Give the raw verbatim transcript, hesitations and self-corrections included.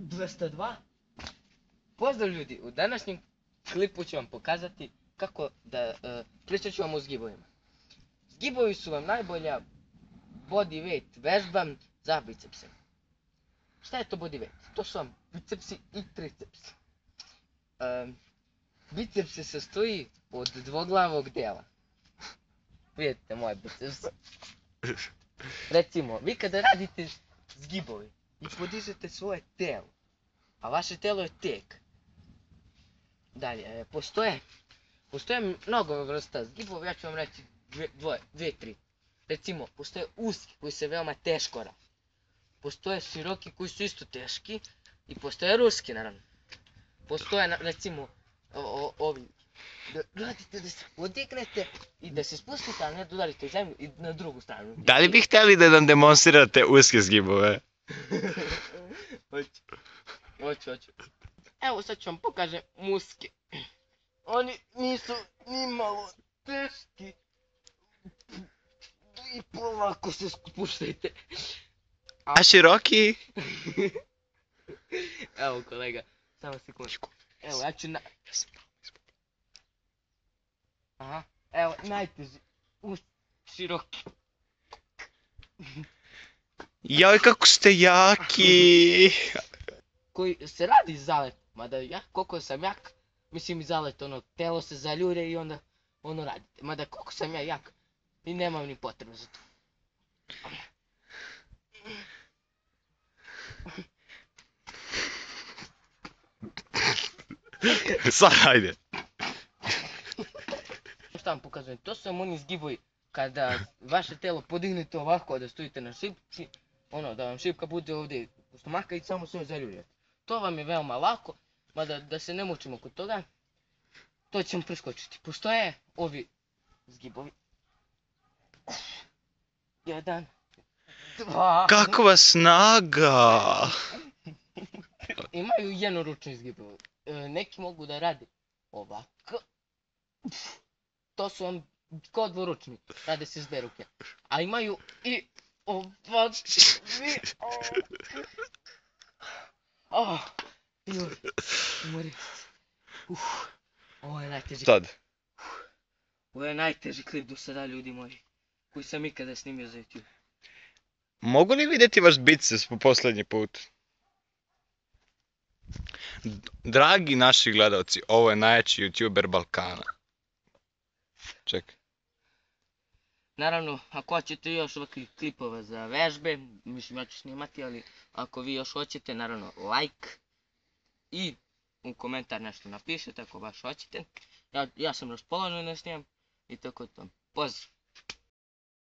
dvesta dva. Pozdrav ljudi, u današnjem klipu ću vam pokazati kako da, uh, pričat ću vam o zgibovima. Zgibovi su vam najbolja body weight vežba za bicepse. Šta je to body weight? To su vam bicepsi i tricepsi. Uh, biceps se sastoji od dvoglavog dela. Vidite moje biceps. Recimo, vi kada radite zgibovi i podižete svoje telo, a vaše telo je tek. Dalje, postoje, postoje mnogo vrsta zgibova, ja ću vam reći dve, dvoje, dvije, tri. Recimo, postoje uski koji se veoma teško rade. Postoje široki koji su isto teški i postoje ruski, naravno. Postoje, recimo, o, o, ovi, da radite da se podignete i da se spustite, ali ne da udarite u zemlju i na drugu stranu. Da li bi htjeli da nam demonstrirate uske zgibove? Hoću, hoću, hoću. Evo sad ću vam pokažem muske. Oni nisu ni malo teški. I polako se spuštajte. A široki? Evo kolega, samo sekundu. Evo ja ću na... Aha, evo najteži. Us, široki. Joj, kako ste jaki! Koji se radi zalet, mada ja koliko sam jak, mislim i zalet, ono, telo se zaljure i onda ono radite. Mada koliko sam ja jak i nemam ni potrebu za to. Sad, hajde. Šta vam pokazujem, to su vam oni zgibovi kada vaše telo podignete ovako, da stojite na šipci, ono, da vam šipka bude ovdje u stomaka i samo sve zaljurujete. To vam je veoma lako, mada da se ne mučimo kod toga, to ćemo preskočiti. Postoje ovi zgibovi. Jedan, dva... Kakva snaga! Imaju jednoručni zgibovi. E, neki mogu da rade ovako. To su vam kao dvoručni, rade se s dve ruke. A imaju i ovako. Oh, joj, umori. Uf, ovo je najteži. Sad. Ovo je najteži klip do sada, ljudi moji, koji sam ikada snimio za YouTube. Mogu li vidjeti vaš biceps po posljednji put? Dragi naši gledalci, ovo je najjači YouTuber Balkana. Čekaj. Naravno, ako hoćete još ovakvih klipova za vežbe, mislim ja ću snimati, ali ako vi još hoćete, naravno, like i u komentar nešto napišete ako baš hoćete. Ja, ja sam raspoložen da snimam i tako to. Pozdrav!